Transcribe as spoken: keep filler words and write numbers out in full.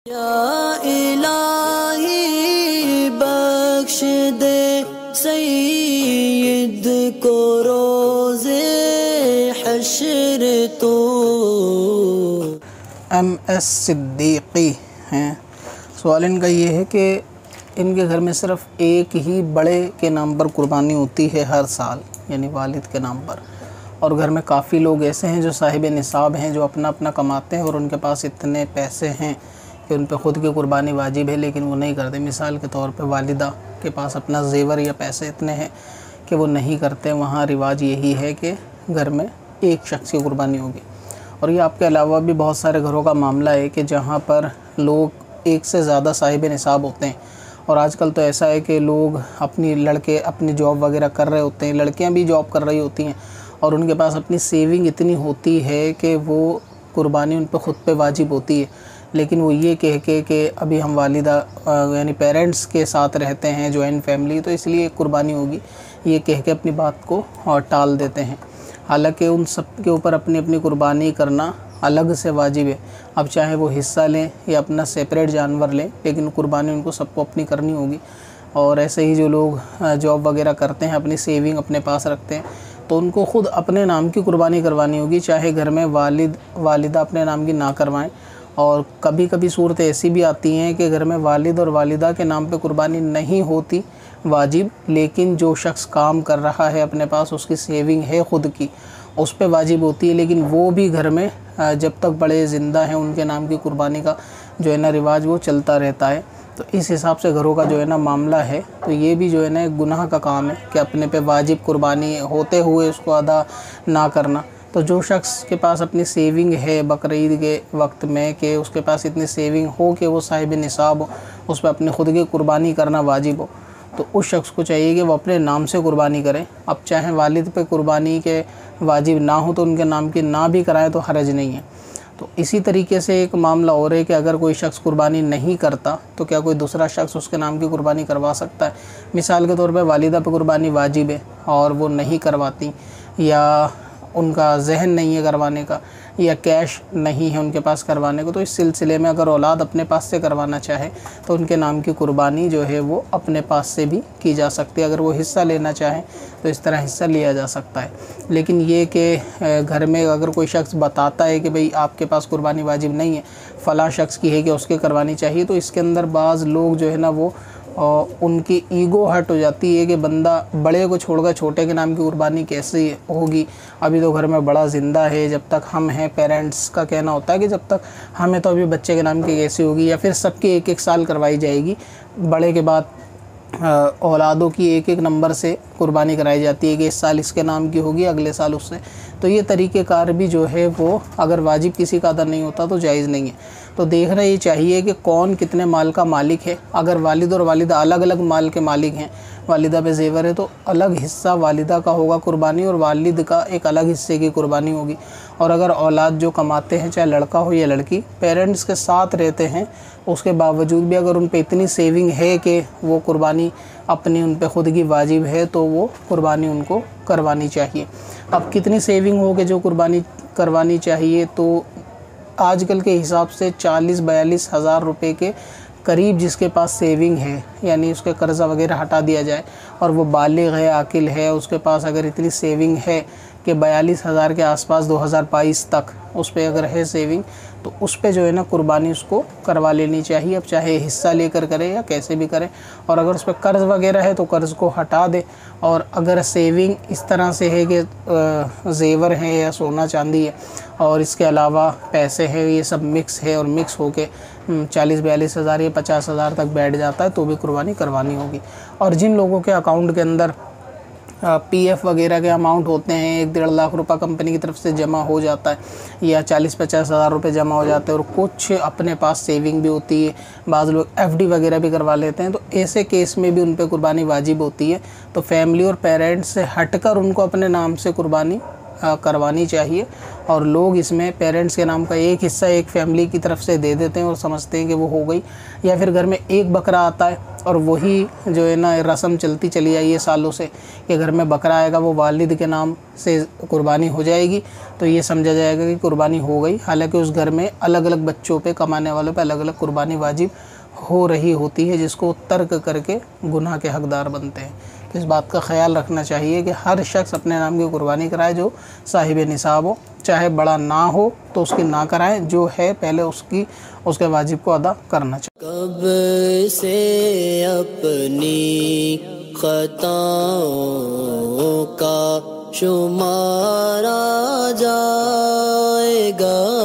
या इलाही बख्श दे सईद को रोज़े हश्र तो। एम एस सिद्दीकी हैं। सवाल इनका ये है कि इनके घर में सिर्फ़ एक ही बड़े के नाम पर कुर्बानी होती है हर साल, यानी वालिद के नाम पर, और घर में काफ़ी लोग ऐसे हैं जो साहिब निसाब हैं, जो अपना अपना कमाते हैं और उनके पास इतने पैसे हैं कि उन पर ख़ुद की कुर्बानी वाजिब है, लेकिन वो नहीं करते। मिसाल के तौर पे वालिदा के पास अपना ज़ेवर या पैसे इतने हैं कि वो नहीं करते। वहाँ रिवाज यही है कि घर में एक शख्स की कुर्बानी होगी। और ये आपके अलावा भी बहुत सारे घरों का मामला है कि जहाँ पर लोग एक से ज़्यादा साहिब निसाब होते हैं। और आजकल तो ऐसा है कि लोग अपनी लड़के अपनी जॉब वगैरह कर रहे होते हैं, लड़कियां भी जॉब कर रही होती हैं, और उनके पास अपनी सेविंग इतनी होती है कि वो कुर्बानी उन पर ख़ुद पे वाजिब होती है, लेकिन वो ये कह के कि अभी हम वालिदा यानी पेरेंट्स के साथ रहते हैं, जॉइंट फैमिली, तो इसलिए कुर्बानी होगी, ये कह के अपनी बात को और टाल देते हैं। हालांकि उन सब के ऊपर अपनी अपनी कुर्बानी करना अलग से वाजिब है। अब चाहे वो हिस्सा लें या अपना सेपरेट जानवर लें, लेकिन कुर्बानी उनको सबको अपनी करनी होगी। और ऐसे ही जो लोग जॉब वगैरह करते हैं, अपनी सेविंग अपने पास रखते हैं, तो उनको ख़ुद अपने नाम की कुर्बानी करवानी होगी, चाहे घर में वालिद वालिदा अपने नाम की ना करवाएं। और कभी कभी सूरत ऐसी भी आती हैं कि घर में वालिद और वालिदा के नाम पे कुर्बानी नहीं होती वाजिब, लेकिन जो शख्स काम कर रहा है अपने पास, उसकी सेविंग है ख़ुद की, उस पे वाजिब होती है। लेकिन वो भी घर में जब तक बड़े ज़िंदा हैं उनके नाम की कुर्बानी का जो है ना रिवाज वो चलता रहता है। तो इस हिसाब से घरों का जो है ना मामला है, तो ये भी जो है ना एक गुनाह का काम है कि अपने पे वाजिब कुर्बानी होते हुए उसको अदा ना करना। तो जो शख्स के पास अपनी सेविंग है बकरीद के वक्त में, कि उसके पास इतनी सेविंग हो कि वो साहिब निसाब हो, उस पर अपने ख़ुद की कुर्बानी करना वाजिब हो, तो उस शख्स को चाहिए कि वो अपने नाम से कुर्बानी करे। अब चाहे वालिद पे कुर्बानी के वाजिब ना हो तो उनके नाम की ना भी कराए तो हरज नहीं है। तो इसी तरीके से एक मामला और है कि अगर कोई शख्स कुर्बानी नहीं करता तो क्या कोई दूसरा शख्स उसके नाम की कुर्बानी करवा सकता है। मिसाल के तौर पे वालिदा पे कुर्बानी वाजिब है और वो नहीं करवाती, या उनका जहन नहीं है करवाने का, या कैश नहीं है उनके पास करवाने को, तो इस सिलसिले में अगर औलाद अपने पास से करवाना चाहे तो उनके नाम की कुर्बानी जो है वो अपने पास से भी की जा सकती है। अगर वो हिस्सा लेना चाहें तो इस तरह हिस्सा लिया जा सकता है। लेकिन ये कि घर में अगर कोई शख्स बताता है कि भाई आपके पास कुर्बानी वाजिब नहीं है, फ़लाँ शख्स की है कि उसके करवानी चाहिए, तो इसके अंदर बाज़ लोग जो है ना वो और उनकी ईगो हर्ट हो जाती है कि बंदा बड़े को छोड़कर छोटे के नाम की कुर्बानी कैसे होगी। अभी तो घर में बड़ा ज़िंदा है, जब तक हम हैं, पेरेंट्स का कहना होता है कि जब तक हमें तो अभी बच्चे के नाम की कैसे होगी, या फिर सबकी एक एक साल करवाई जाएगी, बड़े के बाद औलादों की एक एक नंबर से कुर्बानी कराई जाती है कि इस साल इसके नाम की होगी, अगले साल उससे। तो ये तरीक़ेकार भी जो है वो अगर वाजिब किसी का अदा नहीं होता तो जायज़ नहीं है। तो देखना ये चाहिए कि कौन कितने माल का मालिक है। अगर वालिद और वालिदा अलग अलग माल के मालिक हैं, वालिदा पे ज़ेवर है तो अलग हिस्सा वालिदा का होगा कुर्बानी, और वालिद का एक अलग हिस्से की कुर्बानी होगी। और अगर औलाद जो कमाते हैं, चाहे लड़का हो या लड़की, पेरेंट्स के साथ रहते हैं, उसके बावजूद भी अगर उन पे इतनी सेविंग है कि वो कुर्बानी अपनी उन पे ख़ुद की वाजिब है, तो वो कुर्बानी उनको करवानी चाहिए। अब कितनी सेविंग हो के जो कुर्बानी करवानी चाहिए, तो आजकल के हिसाब से चालीस बयालीस हज़ार रुपये के करीब जिसके पास सेविंग है, यानी उसके कर्ज़ा वगैरह हटा दिया जाए और वो बालिग है, आकिल है, उसके पास अगर इतनी सेविंग है कि बयालीस हज़ार के आसपास दो हज़ार बाईस तक उस पर अगर है सेविंग, तो उस पे जो है ना कुर्बानी उसको करवा लेनी चाहिए। अब चाहे हिस्सा लेकर करे या कैसे भी करे। और अगर उस पर कर्ज़ वगैरह है तो कर्ज़ को हटा दे। और अगर सेविंग इस तरह से है कि ज़ेवर है या सोना चांदी है और इसके अलावा पैसे हैं, ये सब मिक्स है और मिक्स होके चालीस बयालीस हज़ार या पचास हज़ार तक बैठ जाता है, तो भी कुर्बानी करवानी होगी। और जिन लोगों के अकाउंट के अंदर पीएफ वगैरह के अमाउंट होते हैं, एक डेढ़ लाख रुपए कंपनी की तरफ से जमा हो जाता है, या चालीस पचास हज़ार रुपये जमा हो जाते हैं, और कुछ अपने पास सेविंग भी होती है, बाज़ लोग एफडी वगैरह भी करवा लेते हैं, तो ऐसे केस में भी उन पर कुर्बानी वाजिब होती है। तो फैमिली और पेरेंट्स से हटकर उनको अपने नाम से कुर्बानी करवानी चाहिए। और लोग इसमें पेरेंट्स के नाम का एक हिस्सा एक फैमिली की तरफ से दे देते हैं और समझते हैं कि वो हो गई। या फिर घर में एक बकरा आता है और वही जो है ना रस्म चलती चली आई है सालों से कि घर में बकरा आएगा वो वालिद के नाम से कुर्बानी हो जाएगी, तो ये समझा जाएगा कि कुर्बानी हो गई। हालांकि उस घर में अलग अलग बच्चों पे, कमाने वालों पे अलग अलग कुर्बानी वाजिब हो रही होती है, जिसको तर्क करके गुनाह के हकदार बनते हैं। तो इस बात का ख्याल रखना चाहिए कि हर शख्स अपने नाम की कुर्बानी कराए जो साहिब निसाब हो। चाहे बड़ा ना हो तो उसकी ना कराए, जो है पहले उसकी उसके वाजिब को अदा करना चाहिए। कब से अपनी खताओं का शुमारा जाएगा।